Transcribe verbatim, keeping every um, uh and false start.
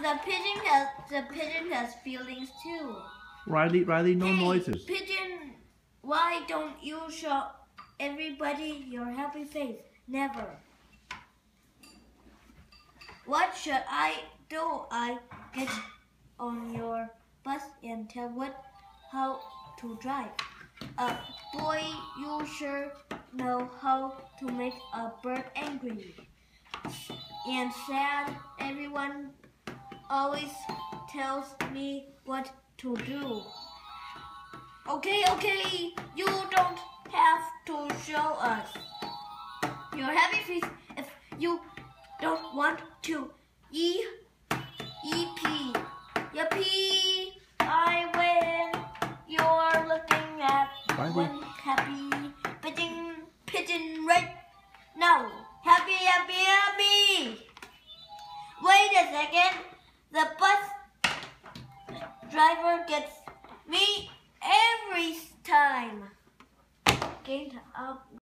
the pigeon has the pigeon has feelings too. Riley, Riley, no hey, noises. Pigeon, why don't you show everybody your happy face? Never. What should I do? I get on your bus and tell what how to drive. Uh, boy, you sure know how to make a bird angry and sad. Everyone always tells me what to do. Okay, okay, you don't have to show us your happy face if you don't want to. E, E, P, yippee, I win. You're looking at Riley. one happy pigeon, pigeon right now. Happy, happy, happy. Wait a second. The bus driver gets me every time. Get up.